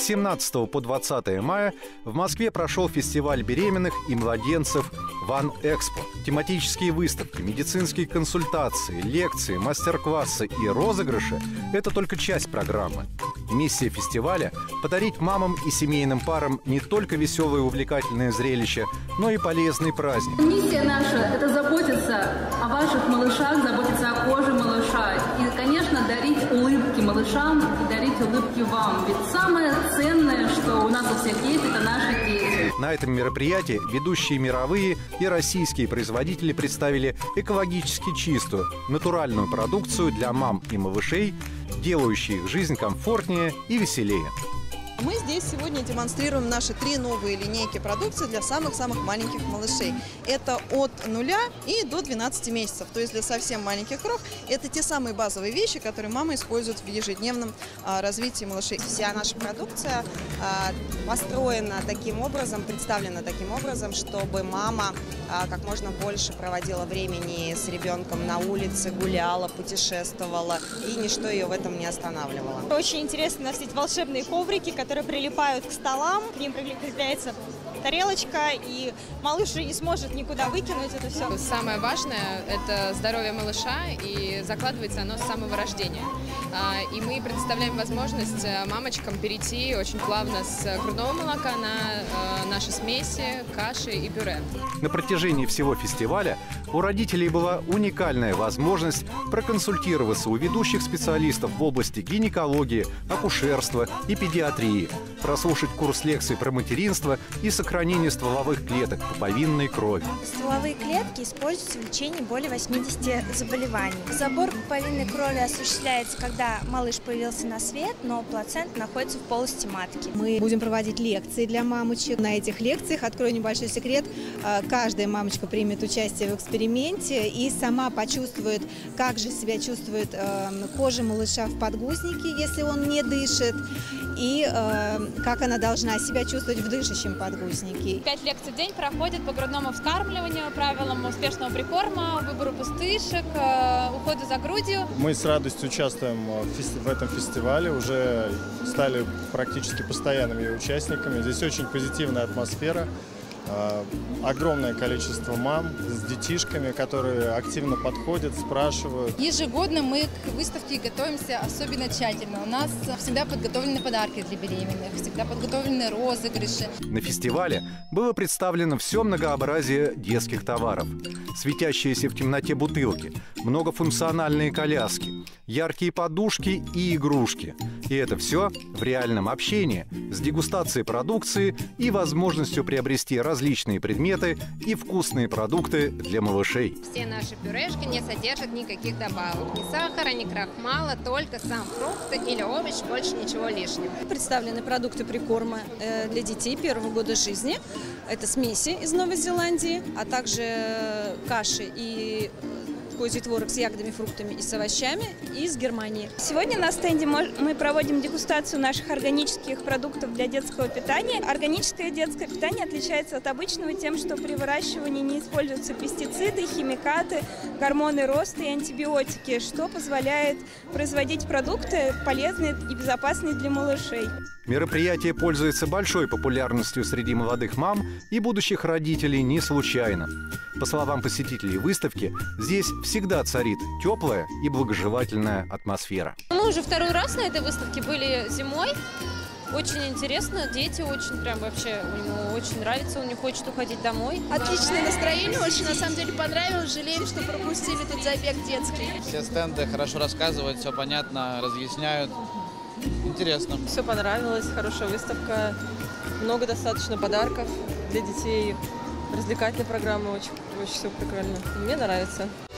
17 по 20 мая в Москве прошел фестиваль беременных и младенцев «Ван Экспо». Тематические выставки, медицинские консультации, лекции, мастер-классы и розыгрыши – это только часть программы. Миссия фестиваля – подарить мамам и семейным парам не только веселое и увлекательное зрелище, но и полезный праздник. Миссия наша – это заботиться о ваших малышах, заботиться о коже малыша. И, конечно, дарить улыбки малышам и дарить улыбки вам. Ведь самое ценное, что у нас у всех есть, это наши дети. На этом мероприятии ведущие мировые и российские производители представили экологически чистую, натуральную продукцию для мам и малышей, делающие их жизнь комфортнее и веселее. Мы здесь сегодня демонстрируем наши 3 новые линейки продукции для самых-самых маленьких малышей. Это от 0 и до 12 месяцев. То есть для совсем маленьких крох это те самые базовые вещи, которые мама использует в ежедневном развитии малышей. Вся наша продукция построена таким образом, представлена таким образом, чтобы мама как можно больше проводила времени с ребенком на улице, гуляла, путешествовала, и ничто ее в этом не останавливало. Очень интересно носить волшебные коврики, которые прилипают к столам, к ним прикрепляется тарелочка, и малыш уже не сможет никуда выкинуть это все. Самое важное – это здоровье малыша, и закладывается оно с самого рождения. И мы предоставляем возможность мамочкам перейти очень плавно с грудного молока на наши смеси, каши и пюре. На протяжении всего фестиваля у родителей была уникальная возможность проконсультироваться у ведущих специалистов в области гинекологии, акушерства и педиатрии, прослушать курс лекций про материнство и сохранение стволовых клеток пуповинной крови. Стволовые клетки используются в лечении более 80 заболеваний. Забор пуповинной крови осуществляется, когда малыш появился на свет, но плацента находится в полости матки. Мы будем проводить лекции для мамочек. На этих лекциях, открою небольшой секрет, каждая мамочка примет участие в эксперименте и сама почувствует, как же себя чувствует кожа малыша в подгузнике, если он не дышит, и как она должна себя чувствовать в дышащем подгузнике. 5 лекций в день проходят по грудному вскармливанию, правилам успешного прикорма, выбору пустышек, уходу за грудью. Мы с радостью участвуем в этом фестивале, уже стали практически постоянными участниками. Здесь очень позитивная атмосфера. Огромное количество мам с детишками, которые активно подходят, спрашивают. Ежегодно мы к выставке готовимся особенно тщательно. У нас всегда подготовлены подарки для беременных, всегда подготовлены розыгрыши. На фестивале было представлено все многообразие детских товаров. Светящиеся в темноте бутылки, многофункциональные коляски, яркие подушки и игрушки. И это все в реальном общении, с дегустацией продукции и возможностью приобрести различные предметы и вкусные продукты для малышей. Все наши пюрешки не содержат никаких добавок. Ни сахара, ни крахмала, только сам фрукт или овощ, больше ничего лишнего. Представлены продукты прикорма для детей первого года жизни. Это смеси из Новой Зеландии, а также каши и козий творог с ягодами, фруктами и с овощами из Германии. Сегодня на стенде мы проводим дегустацию наших органических продуктов для детского питания. Органическое детское питание отличается от обычного тем, что при выращивании не используются пестициды, химикаты, гормоны роста и антибиотики, что позволяет производить продукты полезные и безопасные для малышей. Мероприятие пользуется большой популярностью среди молодых мам и будущих родителей не случайно. По словам посетителей выставки, здесь всегда царит теплая и благожелательная атмосфера. Мы уже второй раз на этой выставке были зимой. Очень интересно, дети очень прям вообще, ему очень нравится, он не хочет уходить домой. Отличное настроение, очень на самом деле понравилось, жалеем, что пропустили тут забег детский. Все стенды хорошо рассказывают, все понятно, разъясняют. Интересно. Все понравилось, хорошая выставка, много достаточно подарков для детей, развлекательная программа, очень все прикольно. Мне нравится.